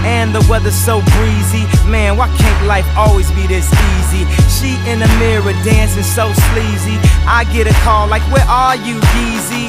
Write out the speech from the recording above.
and the weather's so breezy. Man, why can't life always be this easy? She in the mirror dancing so sleazy. I get a call like, where are you, Yeezy?